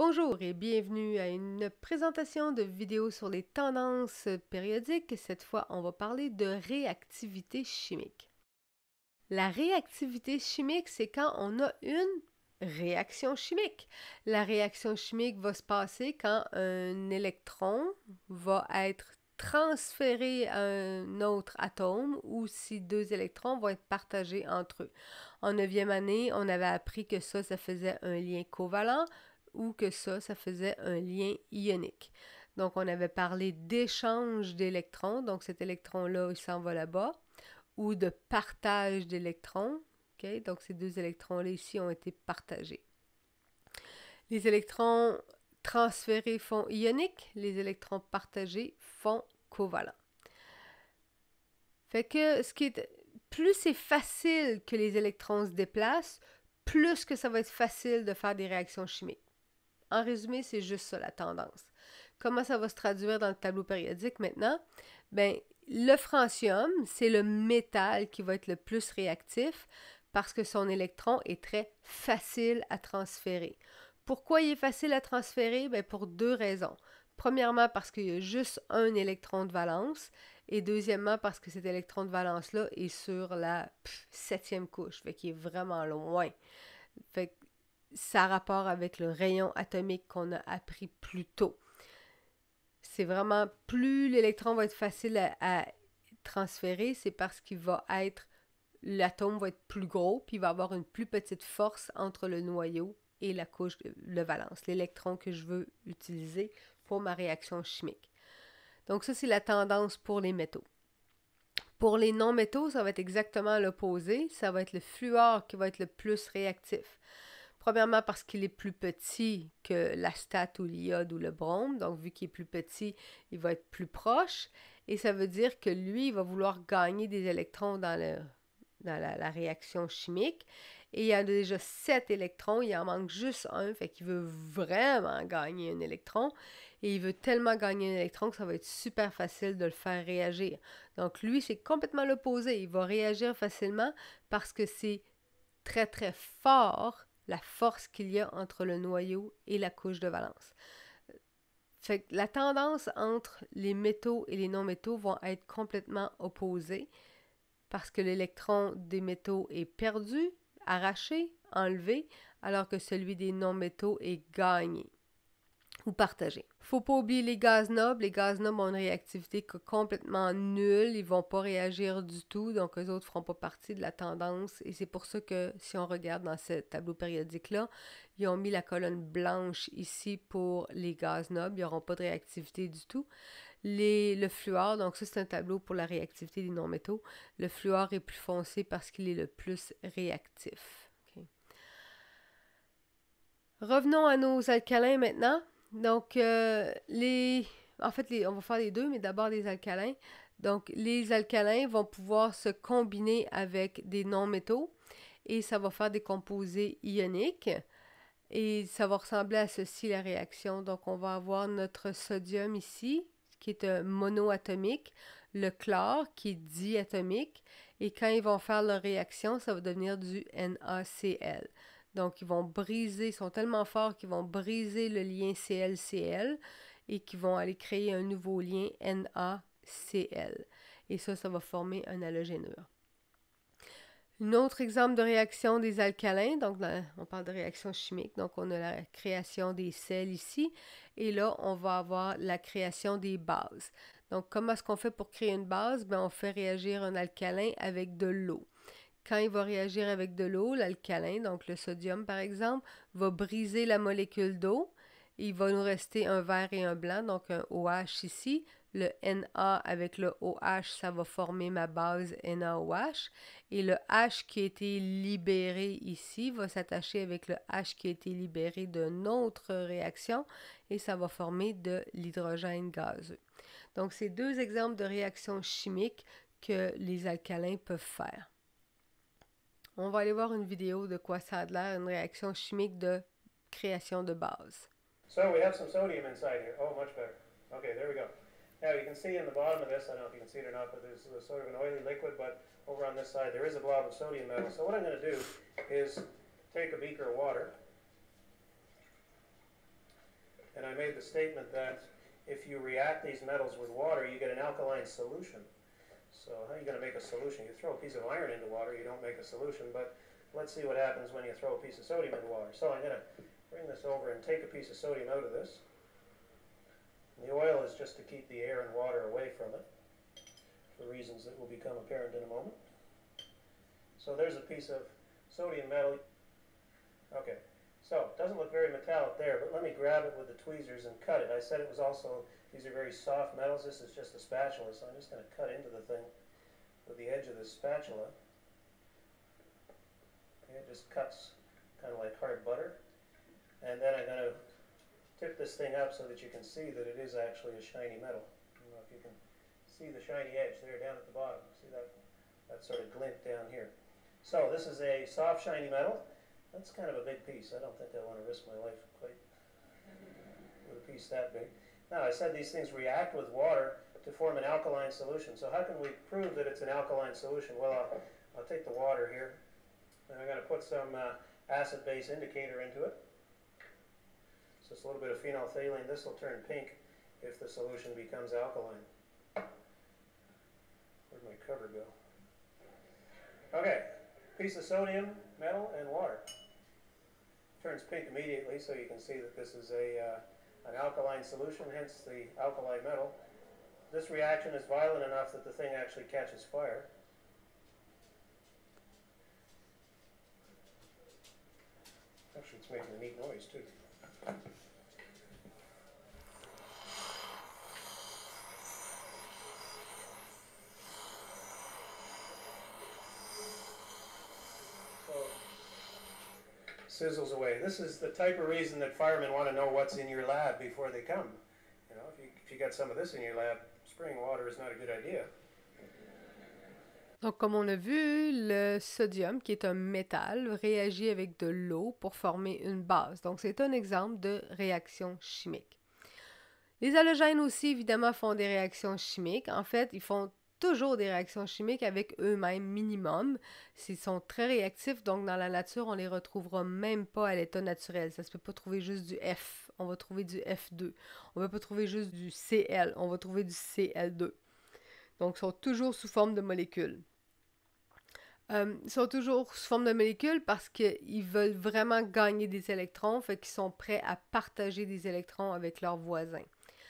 Bonjour et bienvenue à une présentation de vidéo sur les tendances périodiques. Cette fois, on va parler de réactivité chimique. La réactivité chimique, c'est quand on a une réaction chimique. La réaction chimique va se passer quand un électron va être transféré à un autre atome ou si deux électrons vont être partagés entre eux. En 9e année, on avait appris que ça faisait un lien covalent ou que ça faisait un lien ionique. Donc, on avait parlé d'échange d'électrons. Donc, cet électron-là, il s'en va là-bas. Ou de partage d'électrons. Okay? Donc, ces deux électrons-là ici ont été partagés. Les électrons transférés font ionique. Les électrons partagés font covalent. Fait que plus c'est facile que les électrons se déplacent, plus que ça va être facile de faire des réactions chimiques. En résumé, c'est juste ça la tendance. Comment ça va se traduire dans le tableau périodique maintenant? Bien, le francium, c'est le métal qui va être le plus réactif parce que son électron est très facile à transférer. Pourquoi il est facile à transférer? Bien, pour deux raisons. Premièrement, parce qu'il y a juste un électron de valence. Et deuxièmement, parce que cet électron de valence-là est sur la 7e couche, fait qu'il est vraiment loin. Fait que ça a rapport avec le rayon atomique qu'on a appris plus tôt. C'est vraiment, plus l'électron va être facile à transférer, c'est parce qu'il va être, l'atome va être plus gros, puis il va avoir une plus petite force entre le noyau et la couche de valence, l'électron que je veux utiliser pour ma réaction chimique. Donc ça, c'est la tendance pour les métaux. Pour les non-métaux, ça va être exactement l'opposé. Ça va être le fluor qui va être le plus réactif. Premièrement, parce qu'il est plus petit que l'astate ou l'iode ou le brome. Donc, vu qu'il est plus petit, il va être plus proche. Et ça veut dire que lui, il va vouloir gagner des électrons dans la réaction chimique. Et il y a déjà 7 électrons, il en manque juste un, fait qu'il veut vraiment gagner un électron. Et il veut tellement gagner un électron que ça va être super facile de le faire réagir. Donc lui, c'est complètement l'opposé. Il va réagir facilement parce que c'est très très fort la force qu'il y a entre le noyau et la couche de valence. Fait que la tendance entre les métaux et les non-métaux vont être complètement opposées parce que l'électron des métaux est perdu, arraché, enlevé, alors que celui des non-métaux est gagné ou partagé. Faut pas oublier les gaz nobles. Les gaz nobles ont une réactivité complètement nulle. Ils vont pas réagir du tout, donc eux autres feront pas partie de la tendance. Et c'est pour ça que si on regarde dans ce tableau périodique-là, ils ont mis la colonne blanche ici pour les gaz nobles. Ils n'auront pas de réactivité du tout. Le fluor, donc ça c'est un tableau pour la réactivité des non-métaux. Le fluor est plus foncé parce qu'il est le plus réactif. Okay. Revenons à nos alcalins maintenant. Donc, en fait, on va faire les deux, mais d'abord les alcalins. Donc, les alcalins vont pouvoir se combiner avec des non-métaux et ça va faire des composés ioniques. Et ça va ressembler à ceci, la réaction. Donc, on va avoir notre sodium ici, qui est un monoatomique, le chlore, qui est diatomique. Et quand ils vont faire leur réaction, ça va devenir du NaCl. Donc, ils vont briser, ils sont tellement forts qu'ils vont briser le lien Cl-Cl et qu'ils vont aller créer un nouveau lien NaCl. Et ça va former un halogénure. Un autre exemple de réaction des alcalins, donc on parle de réaction chimique, donc on a la création des sels ici, et là on va avoir la création des bases. Donc comment est-ce qu'on fait pour créer une base? Bien, on fait réagir un alcalin avec de l'eau. Quand il va réagir avec de l'eau, l'alcalin, donc le sodium par exemple, va briser la molécule d'eau. Il va nous rester un vert et un blanc, donc un OH ici. Le Na avec le OH, ça va former ma base NaOH. Et le H qui a été libéré ici va s'attacher avec le H qui a été libéré d'une autre réaction et ça va former de l'hydrogène gazeux. Donc, c'est deux exemples de réactions chimiques que les alcalins peuvent faire. On va aller voir une vidéo de quoi ça a l'air, une réaction chimique de création de base. So we have some sodium inside here. Oh, much better. Okay, there we go. Now you can see in the bottom of this, I don't know if you can see it or not, but there's sort of an oily liquid, but over on this side there is a blob of sodium metal. So what I'm going to do is take a beaker of water, and I made the statement that if you react these metals with water, you get an alkaline solution. So how are you going to make a solution? You throw a piece of iron into water, you don't make a solution, but let's see what happens when you throw a piece of sodium into water. So I'm going to bring this over and take a piece of sodium out of this. And the oil is just to keep the air and water away from it, for reasons that will become apparent in a moment. So there's a piece of sodium metal. Okay, so it doesn't look very metallic there, but let me grab it with the tweezers and cut it. I said it was also, these are very soft metals. This is just a spatula, so I'm just going to cut into the thing with the edge of this spatula. Okay, it just cuts kind of like hard butter. And then I'm going to tip this thing up so that you can see that it is actually a shiny metal. I don't know if you can see the shiny edge there down at the bottom. See that sort of glint down here. So this is a soft, shiny metal. That's kind of a big piece. I don't think I want to risk my life quite with a piece that big. Now, I said these things react with water to form an alkaline solution. So how can we prove that it's an alkaline solution? Well, I'll take the water here, and I'm going to put some acid-base indicator into it. So it's a little bit of phenolphthalein. This will turn pink if the solution becomes alkaline. Where'd my cover go? Okay, piece of sodium, metal, and water. Turns pink immediately, so you can see that this is an alkaline solution, hence the alkali metal. This reaction is violent enough that the thing actually catches fire. Actually, it's making a neat noise, too. Sizzles away. This is the type of reason that firemen want to know what's in your lab before they come. You know, if you got some of this in your lab, spraying water is not a good idea. Donc, comme on a vu, le sodium, qui est un métal, réagit avec de l'eau pour former une base. Donc, c'est un exemple de réaction chimique. Les halogènes aussi, évidemment, font des réactions chimiques. En fait, ils font toujours des réactions chimiques avec eux-mêmes minimum. Ils sont très réactifs, donc dans la nature, on les retrouvera même pas à l'état naturel. Ça se peut pas trouver juste du F, on va trouver du F2. On va pas trouver juste du Cl, on va trouver du Cl2. Donc, ils sont toujours sous forme de molécules. Ils sont toujours sous forme de molécules parce qu'ils veulent vraiment gagner des électrons, fait qu'ils sont prêts à partager des électrons avec leurs voisins.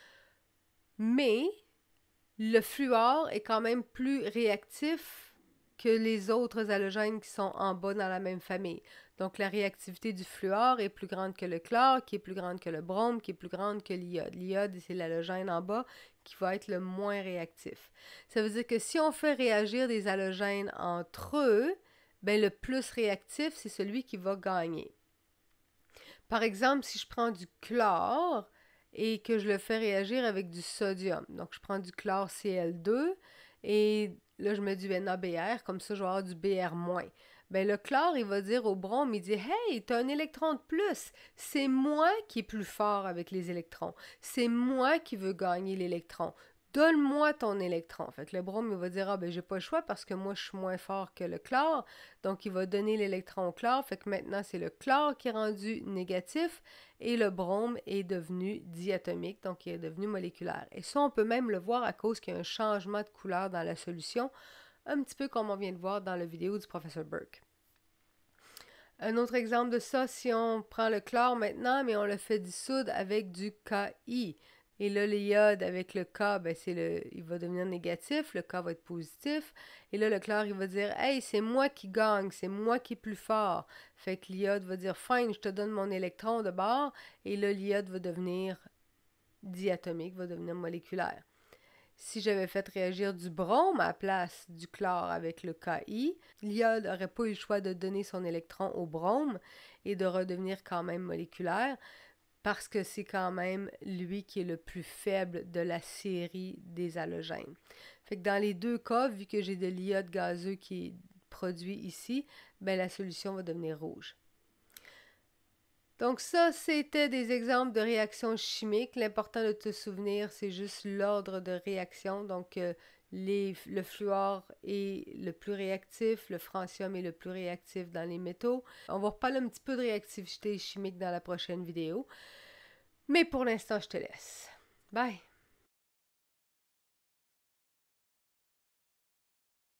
Mais le fluor est quand même plus réactif que les autres halogènes qui sont en bas dans la même famille. Donc, la réactivité du fluor est plus grande que le chlore, qui est plus grande que le brome, qui est plus grande que l'iode. L'iode, c'est l'halogène en bas qui va être le moins réactif. Ça veut dire que si on fait réagir des halogènes entre eux, ben le plus réactif, c'est celui qui va gagner. Par exemple, si je prends du chlore et que je le fais réagir avec du sodium, donc je prends du chlore Cl2 et là je mets du NaBr, comme ça je vais avoir du Br-. Ben le chlore, il va dire au brome, il dit « Hey, t'as un électron de plus, c'est moi qui est plus fort avec les électrons, c'est moi qui veux gagner l'électron. Donne-moi ton électron. » Fait que le brome, il va dire « Ah, ben j'ai pas le choix parce que moi, je suis moins fort que le chlore. » Donc, il va donner l'électron au chlore. Fait que maintenant, c'est le chlore qui est rendu négatif et le brome est devenu diatomique, donc il est devenu moléculaire. Et ça, on peut même le voir à cause qu'il y a un changement de couleur dans la solution, un petit peu comme on vient de voir dans la vidéo du professeur Burke. Un autre exemple de ça, si on prend le chlore maintenant, mais on le fait dissoudre avec du Ki. Et là, l'iode avec le K, ben il va devenir négatif, le K va être positif. Et là, le chlore, il va dire « Hey, c'est moi qui gagne, c'est moi qui est plus fort. » Fait que l'iode va dire « Fine, je te donne mon électron de bord. » Et là, l'iode va devenir diatomique, va devenir moléculaire. Si j'avais fait réagir du brome à la place du chlore avec le Ki, l'iode n'aurait pas eu le choix de donner son électron au brome et de redevenir quand même moléculaire parce que c'est quand même lui qui est le plus faible de la série des halogènes. Fait que dans les deux cas, vu que j'ai de l'iode gazeux qui est produit ici, ben la solution va devenir rouge. Donc ça, c'était des exemples de réactions chimiques. L'important de te souvenir, c'est juste l'ordre de réaction. Donc, le fluor est le plus réactif, le francium est le plus réactif dans les métaux. On va reparler un petit peu de réactivité chimique dans la prochaine vidéo. Mais pour l'instant, je te laisse. Bye!